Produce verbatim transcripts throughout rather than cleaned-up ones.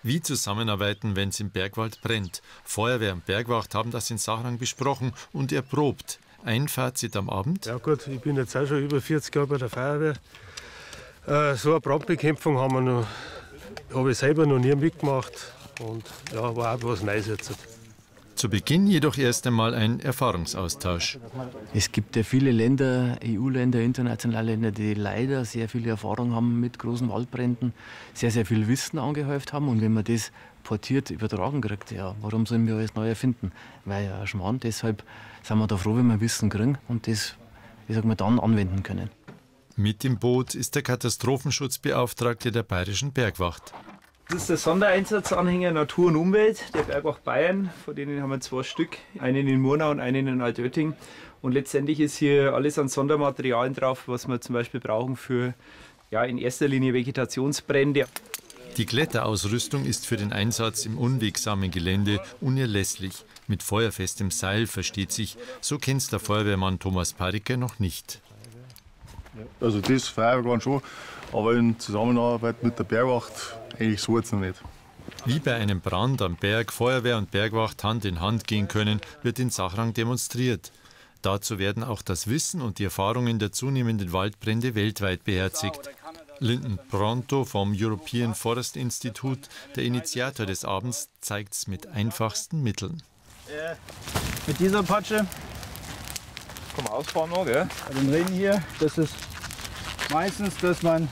Wie zusammenarbeiten, wenn es im Bergwald brennt? Feuerwehr und Bergwacht haben das in Sachrang besprochen und erprobt. Ein Fazit am Abend? Ja gut, ich bin jetzt auch schon über vierzig Jahre bei der Feuerwehr. Äh, so eine Brandbekämpfung haben wir noch, habe ich selber noch nie mitgemacht und ja, war auch was Neues jetzt. Zu Beginn jedoch erst einmal ein Erfahrungsaustausch. Es gibt ja viele Länder, E U-Länder, internationale Länder, die leider sehr viel Erfahrung haben mit großen Waldbränden, sehr, sehr viel Wissen angehäuft haben. Und wenn man das portiert, übertragen kriegt, ja, warum sollen wir alles neu erfinden? Weil ja, Schmarrn, deshalb sind wir da froh, wenn wir Wissen kriegen und das, wie sagen wir, dann anwenden können. Mit im Boot ist der Katastrophenschutzbeauftragte der Bayerischen Bergwacht. Das ist der Sondereinsatzanhänger Natur und Umwelt der Bergwacht Bayern. Von denen haben wir zwei Stück, einen in Murnau und einen in Altötting. Und letztendlich ist hier alles an Sondermaterialien drauf, was wir zum Beispiel brauchen für ja, in erster Linie Vegetationsbrände. Die Kletterausrüstung ist für den Einsatz im unwegsamen Gelände unerlässlich. Mit feuerfestem Seil versteht sich, so kennt es der Feuerwehrmann Thomas Pariker noch nicht. Also das Feuerwehr schon, aber in Zusammenarbeit mit der Bergwacht eigentlich so jetzt noch nicht. Wie bei einem Brand am Berg Feuerwehr und Bergwacht Hand in Hand gehen können, wird in Sachrang demonstriert. Dazu werden auch das Wissen und die Erfahrungen der zunehmenden Waldbrände weltweit beherzigt. Lyndon Pronto vom European Forest Institute, der Initiator des Abends, zeigt es mit einfachsten Mitteln. Äh, mit dieser Patsche kann man ausfahren noch, gell? Bei dem Ring hier, das ist meistens, dass man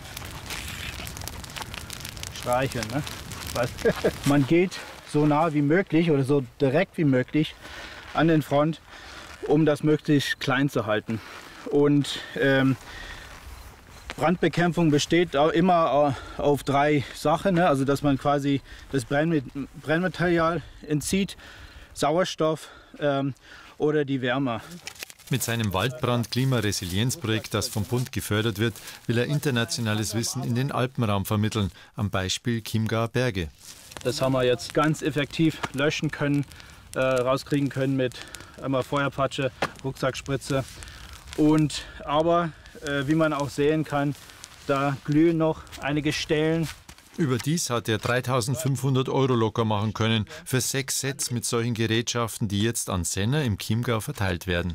streicheln, ne? Weißt, man geht so nah wie möglich oder so direkt wie möglich an den Front, um das möglichst klein zu halten. Und ähm, Brandbekämpfung besteht auch immer auf drei Sachen, ne? Also dass man quasi das Brennmaterial entzieht, Sauerstoff ähm, oder die Wärme. Mit seinem Waldbrand-Klimaresilienzprojekt, das vom Bund gefördert wird, will er internationales Wissen in den Alpenraum vermitteln, am Beispiel Chiemgauer Berge. Das haben wir jetzt ganz effektiv löschen können, äh, rauskriegen können mit einmal Feuerpatsche, Rucksackspritze. Und, aber, äh, wie man auch sehen kann, da glühen noch einige Stellen. Überdies hat er dreitausendfünfhundert Euro locker machen können für sechs Sets mit solchen Gerätschaften, die jetzt an Senner im Chiemgau verteilt werden.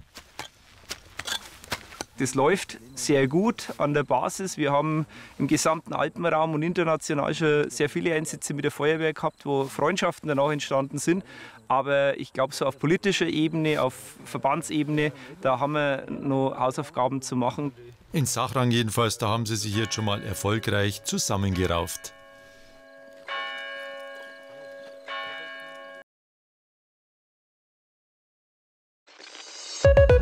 Das läuft sehr gut an der Basis. Wir haben im gesamten Alpenraum und international schon sehr viele Einsätze mit der Feuerwehr gehabt, wo Freundschaften danach entstanden sind. Aber ich glaube, so auf politischer Ebene, auf Verbandsebene, da haben wir noch Hausaufgaben zu machen. In Sachrang jedenfalls, da haben sie sich jetzt schon mal erfolgreich zusammengerauft. you